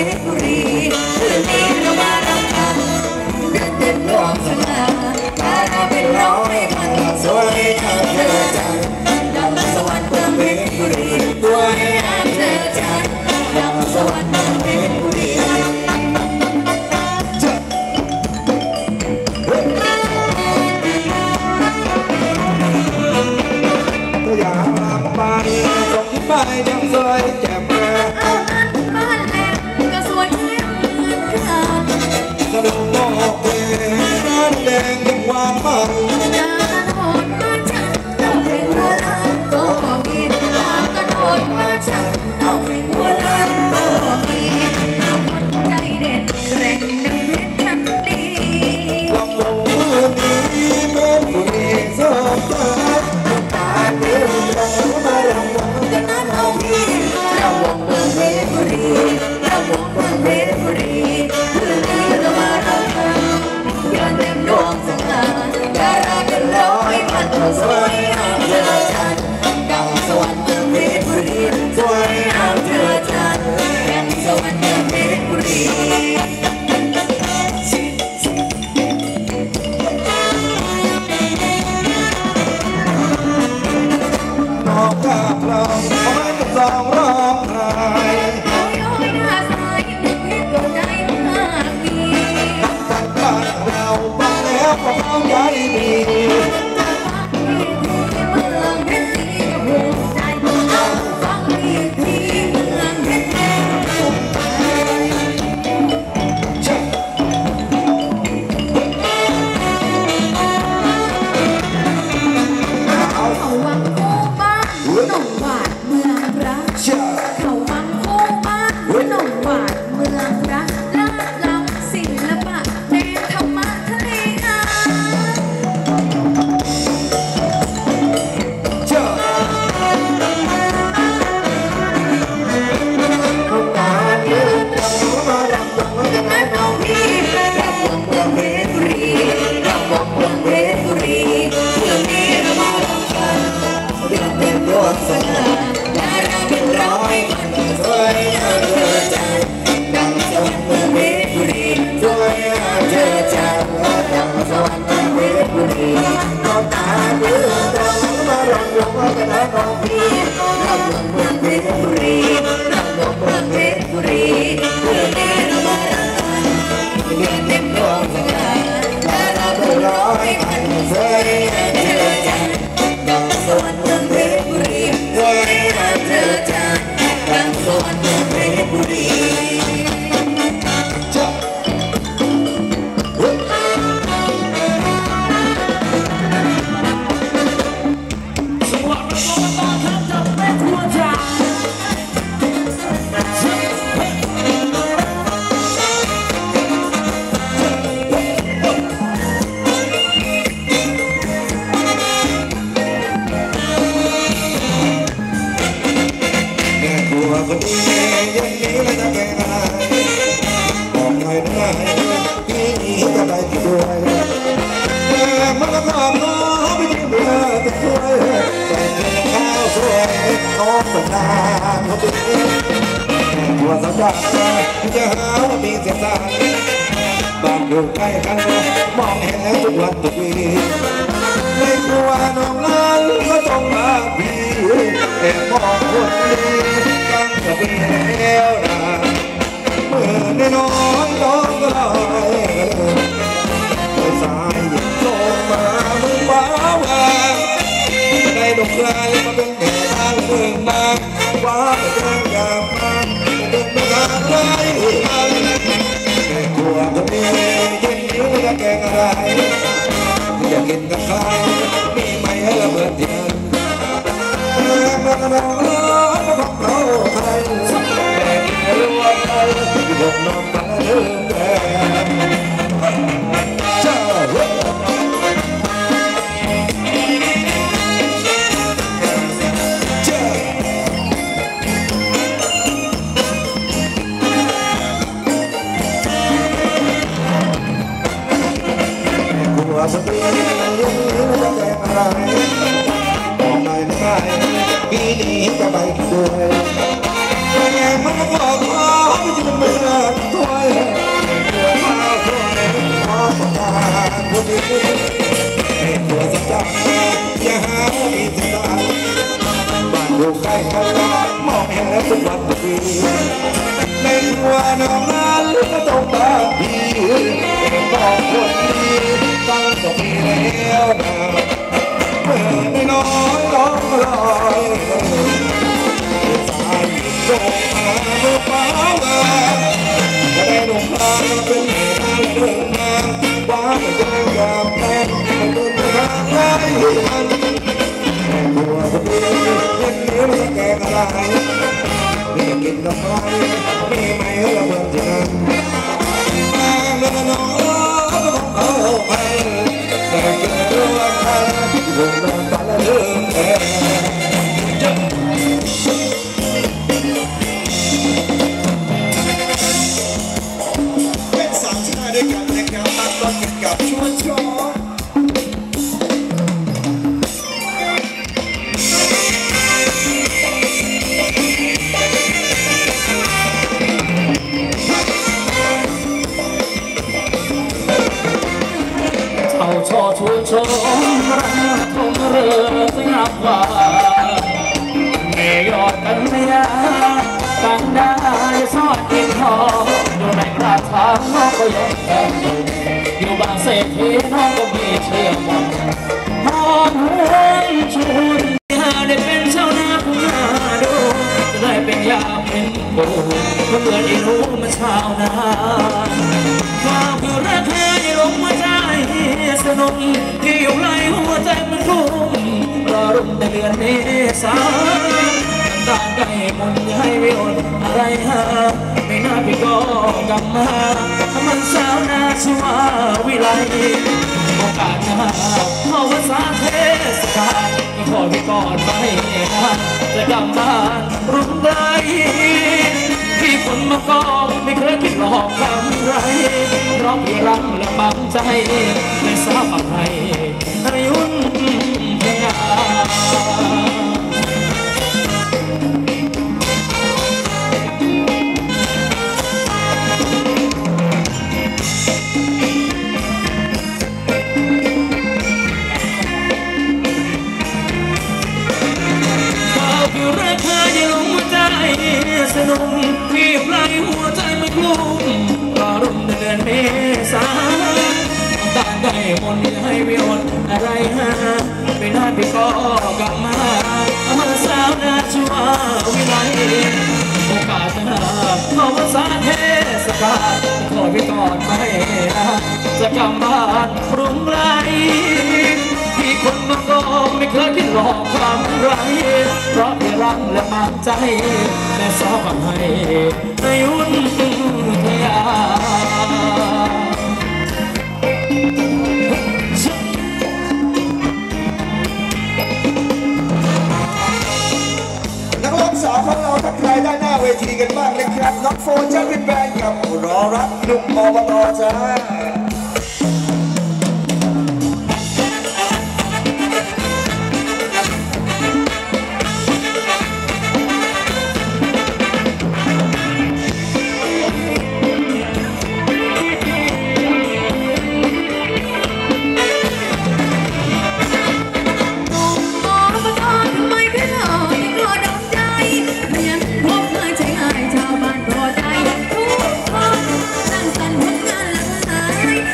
ชรบุรีคืนนี้เรามารำพันเดือนเต็มดวงสง่าดาราเป็นร้อยพันสวยงามเธอจังดังสวรรค์เมืองเพชรบุรีสวยงามเธอจังดังสวรรค์เมืองเพชรบุรีอยากลำไปส่งที่ไปยังสวยแจ่มแจ่มเอานั้นบ้านแหลมก็สวยแจ่มเหมือนกันกระดูกโลกเพลงน้ำแดงยังหวานมันดาราโหดมาฉันเราเป็นหัวล้านก็มีดาราโหดมาฉันเราเป็นหัวล้านก็มีเอาคนใจเด็ดแรงดังเพชรทันดีลำวงมือนี้เป็นบุรีสมใจตาเดือดร้อนมารำวงกันนั้นเอาพี่รำวงเมืองเพชรบุรีรำวงเมืองเพชรบุรีคืนนี้เรามารำพันเดือนเต็มดวงสง่าดาราเป็นร้อยพันสวยงามเธอจันดังสวรรค์เมืองเพชรบุรีสวยงามเธอจันดังสวรรค์เมืองเพชรบุรีนอกจากเราเขาไม่ต้องร้องร้องไห้โอ้ยโอ้ยหน้าสายนึกให้ตัวใจมากมีทั้งบ้านเราฟังแล้วก็เข้าใจดีจากฟังอีกทีเมืองเพชรสีภูมิใจเอาฟังอีกทีเมืองเพชรสีภูมิใจเขาวังคู่บ้านหนองหวานเมืองพระเขาวังคู่บ้านหนองหวานเมืองพระลาดล้ำศิลปะแนวธรรมะทะเลงามเขาการเลือกเรามาดังวงกันนั้นเอาพี่ดังวงเมืองเพชรบุรีดังวงเมืองเพชรบุรีเมืองนี้เรามาดังกันเดือนเต็มดวงสง่าดาราเป็นร้อยพันสวยงามเธอจันดังสวรรค์เมืองเพชรบุรีสวยงามเธอจันดังสวรรค์เมืองเพชรบุรีน้องตาเดือดเรามาลำวงกันนั้นเอาพี่ดังวงเมืองเพชรบุรีดังวงเมืองเพชรบุรีเมืองนี้เรามาดังกันเดือนเต็มดวงสง่าดาราเป็นร้อยพันสวยงามเธอจันดังสวรรค์เมืองเพชรบุรีสวยงามเธอจันดังสวรรค์เมืองเพชรบุรีคนดียังนี้ไม่จะเป็นอะไรบอกหน่อยได้พี่นี้จะไปด้วยแต่มันก็ต้องน้องไปกินเบื่อจะช่วยแต่เงินข้าวสวยน้องสนานเขาดีกลัวสัญญาจะหาว่ามีเสียสายบ้านอยู่ใกล้กันมองเห็นทุกวันทุกวีไม่กลัวน้องนั้นก็ต้องมาพี่แต่มองคนดีจะเป็นแล้วนะเมื่อน้อยน้องก็ลอยสายหยิบโลมามึงว้าวได้ดอกไม้มาเป็นแม่ทางเมืองมาว้าไปเดินกับมันเดินไม่ขาดไรแต่กลัวคนนี้เย็นนี้ไม่ได้แกงอะไรอยากกินกับใครมีไหมให้ระเบิดเทียนมันร้องมันเขาใครแต่ไม่รู้ว่าใครหลบนอนมาเดินแดงเจ้าว่าสักทีจะแต่งอะไรบอกหน่อยได้ปีนี้จะไปด้วยแต่มันก็บอกว่าไม่จะเป็นให้ตัวสัจจาอย่าหามีสตาบ้านอยู่ใกล้กันมองเห็นแล้วทุกวันดีในตัวน้องนั้นก็ต้องตาพี่บอกคนดีตั้งแต่ปีแล้วนะเมื่อน้อยร้องลอยสายโดดมาเมื่อฟ้ามาก็ได้ดวงตาเป็นเหตุให้เดินมาว่าไม่เจอกับแม่ไม่เดินทางไกลมันตัวคนดีเย็นนี้มันแก่กระไรมีกินกับใครมีไหมละเมืองที่นั่นมาเมื่อน้องเอาไปแต่เกิดเรื่องอะไรลงนอนตาละเรื่องแก่เป็นสามชาด้วยกันนะครับตั้งต้นกันกับชวนชอชอชูชมรักทงเรือสงับว่าเมยอดกันเมียกันได้ซอดกินทองอยู่ในกระถางน้องก็ยังแข็งอยู่บางเศรษฐีน้องก็มีเชื่อมั่นหอมหวนชวนได้เป็นชาวนาผู้นาดูได้เป็นยาเป็นปูเพื่อนอีรู้มาชาวนาความคือรักเธอที่ลงมาใจสนุกที่อยู่ในหัวใจมันรุ่มรอรุ่มในเดือนเมษาต่างใจมนต์ให้ไม่อดอะไรหาไม่น่าพี่ก็กลับมามันสาวนาชัววิไลโอกาสหน้าเข้าภาษาเทศกาลก็ขอพี่ก่อนไม่นะจะกลับบ้านรุ่มไรพี่คนมากองไม่เคยคิดหลอกทำไรเพราะพี่รักและมั่นใจไม่ทราบอะไรยุ่นเพียงสนุกพี่ปลายหัวใจไม่กลุ้มรอรุ่มเดือนเมษาต่างได้มนต์ให้วิวอะไรฮะไม่น่าพี่ก็กลับมามันสาวนาชัววิไลโอกาสหน้าเข้าภาษาเทศกาลขอพี่ก่อนไม่นะจะกลับบ้านรุ่งไรพี่คนมาก็ไม่เคยคิดหลอกความไรเพราะพี่รักและมั่นใจแม่สาวฟังให้ยุ่นเทียนักร้องสาวของเราทักทายด้านหน้าเวทีกันบ้างเลยครับน้องโฟนจะเป็นแบนกับรอรักหนุ่มอบตจ้าเ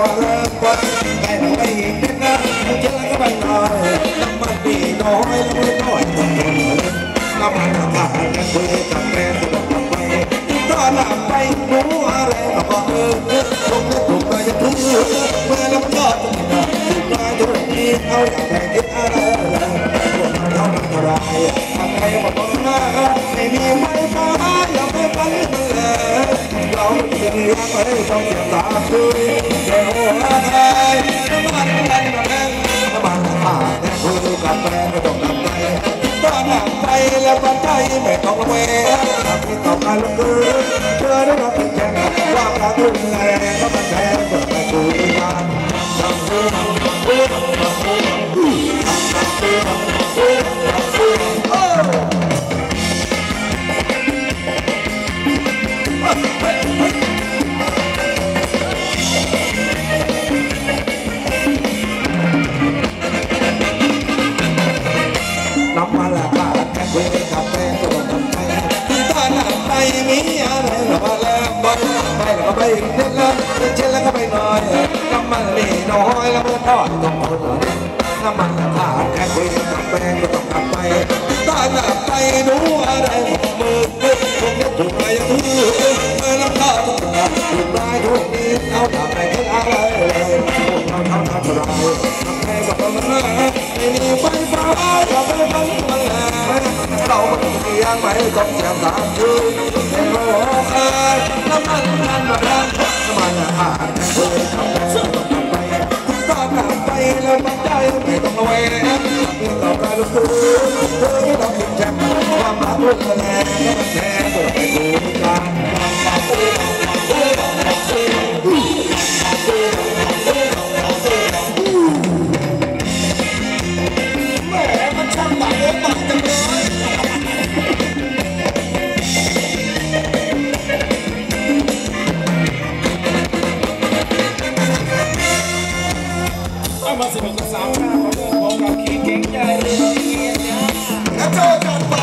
มาเริ่มไปไปเราไปอีกนิดนะเจอแล้วก็ไปหน่อยน้ำมันมีน้อยแล้วไม่น้อยต้องทนน้ำมันผ่านกันคุยกับแฟนก็ต้องไปตอนหลับไปรู้อะไรก็บอกคงจะถูกไปจะทุกเมื่อน้ำยอดถูกมาถูกนี้เอาอย่างไรคิดอะไรพวกเราทำอะไรทำไมบอกว่าไม่มีไฟฟ้าอย่าไปฟังเลยเราจะมีอะไรต้องเสียตาคุยเดี๋ยวอะไรน้ำมันแรงแรงน้ำมันผ่านแต่คุยกับแฟนก็ต้องทำไปตอนหลับไปแล้ววันใจไม่ต้องระแวงทำให้ต่อมาลุกขึ้นเธอได้รับเป็นแจ้งว่าการดูแลก็มันแทนเปิดไปคุยกันน้ำมันละบาทแค่คุยกับแฟนก็ต้องทำไปตอนหลับไปมีอะไรก็มาแล้วบอลไปแล้วก็ไปเล่นแล้วเช่นแล้วก็ไปหน่อยน้ำมันมีน้อยแล้วมันทอดต้องทนน้ำมันละบาทแค่คุยกับแฟนก็ต้องทำไปตอนหลับไปรู้อะไรมือคงจะถูกไปยังมือเมื่อน้ำตาถูกได้ทุกนี้เอาทำไปคิดอะไรเลยพวกเราทำอะไรทำให้กับเราไม่มีไฟฟ้าอย่าไปฟังมันเราไม่เสียงไม่ต้องเสียงตามยืนเดี๋ยวน้ำมันนั่นมาแล้วน้ำมันอาจจะเคยทำไปตอนหลับไปแล้วมันใจไม่ต้องระแวงมีต่อการลุกขึ้นเธอไม่ต้องติดแจ็คความรักลุกแรงก็มันแทนตัวไปดูกันมาสนุกกับสาวข้าวของกับขี้เก่งใจเลยนะโจจัดไป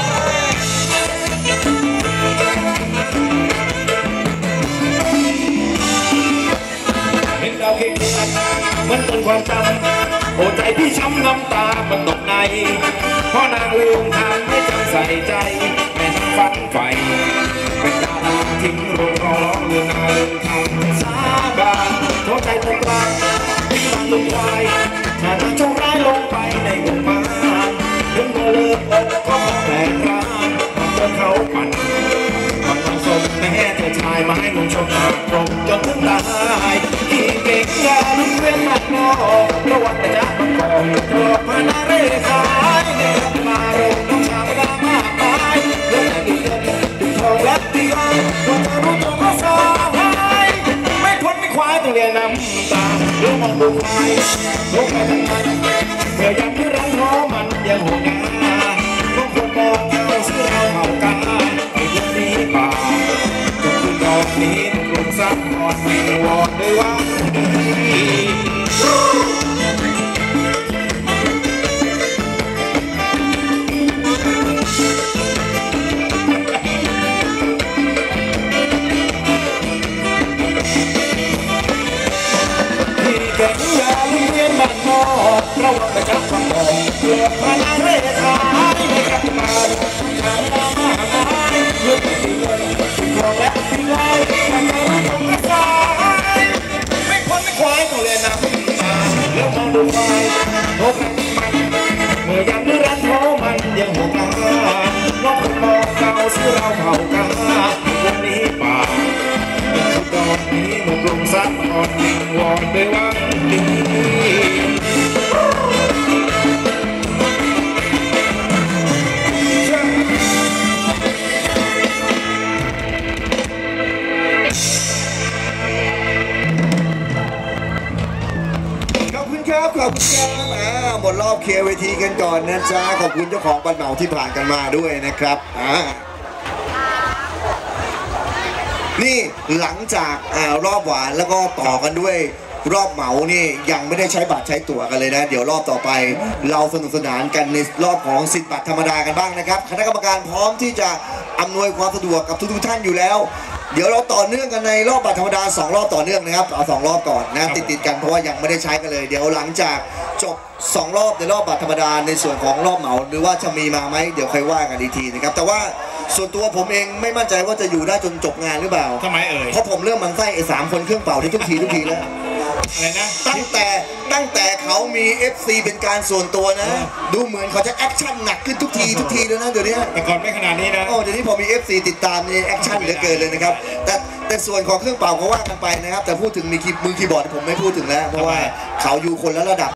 เห็นดาวเค้กมันต้นความจำโอ้ใจพี่ช้ำน้ำตามันตกในเพราะนางลืมทางไม่จำใส่ใจแม่นางฝันใฝ่เป็นดาราทิ้งโรงร้องเรื่องนาเรื่องทำสาบานเพราะใจตกลางที่มันลงไปถ้าทางโชคร้ายลงไปในวงมาถึงเมื่อเลิกอกก็แปลกร้านจนเขาปั่นมันต้องส่งแม่เธอชายมาให้ลุงชมนาตรงจนถึงตายที่เก่งยาลุงเวียนหนักนอกประวัติจะมันก่อนตรวจมาหน้าเร่ขายในรับมาโรงน้องชาวดามากมายเรื่องแต่ดีเงินดึงทองและตีไอ้คนจะรู้ตัวก็สายไม่ทนไม่ควายต้องเรียนน้ำตาเรื่องมองดูใครลูกไปทำไมเมื่อยามที่รังท้อมันยังห่วงงาทุกคนมองเราซื้อเราเห่ากาไอ้ยังนี้ป่าจนคืนดอกนี้กลุ่มซักนอนไม่วอดด้วยว่าเก่งยาลุงเรียนบ้านนอกระวังไปจับความบอกเลือกพลังเร่ขายไม่กลับมาทางน้ำมากมายเลือกที่เงินที่ทองและที่ไล่ทำให้รู้ตรงกระสายไม่พ้นไม่ควายต้องเรียนน้ำตาแล้วมองดูไฟโลกมันเมื่อยามที่รันท้อมันยังห่วงกาน้องคนมองเราซื้อเราเผากาวันนี้ป่าดอกนี้หนุ่มลงซักอ่อนนิ่งวอนด้วยวังดีขอบคุณครับขอบคุณครับหมดรอบเคลียร์เวทีกันก่อนนะจ๊ะขอบคุณเจ้าของบัตรเหมาที่ผ่านกันมาด้วยนะครับนี่หลังจากรอบหวานแล้วก็ต่อกันด้วยรอบเหมานี่ยังไม่ได้ใช้บัตรใช้ตั๋วกันเลยนะเดี๋ยวรอบต่อไปเราสนุกสนานกันในรอบของสิทธิ์บัตรธรรมดากันบ้างนะครับคณะกรรมการพร้อมที่จะอำนวยความสะดวกกับทุกท่านอยู่แล้วเดี๋ยวเราต่อเนื่องกันในรอบบัตรธรรมดา2 รอบต่อเนื่องนะครับเอา2 รอบก่อนนะติดกันเพราะว่ายังไม่ได้ใช้กันเลยเดี๋ยวหลังจากจบ2 รอบในรอบบัตรธรรมดาในส่วนของรอบเหมาหรือว่าจะมีมาไหมเดี๋ยวค่อยว่ากันอีกทีนะครับแต่ว่าส่วนตัวผมเองไม่มั่นใจว่าจะอยู่ได้จนจบงานหรือเปล่าทำไมเอ่ยเพราะผมเริ่มมันไส้ไอ้3 คนเครื่องเป่าที่ทุกทีแล้วอะไรนะตั้งแต่เขามี FC เป็นการส่วนตัวนะดูเหมือนเขาจะแอคชั่นหนักขึ้นทุกทีเลยนะเดี๋ยวนี้แต่ก่อนไม่ขนาดนี้นะโอ้เดี๋ยวนี้พอมี FC ติดตามนี่แอคชั่นเหลือเกินเลยนะครับแต่ส่วนของเครื่องเป่าก็ว่ากันไปนะครับแต่พูดถึงมือคีย์บอร์ดผมไม่พูดถึงแล้วเพราะว่าเขาอยู่คนละระดับ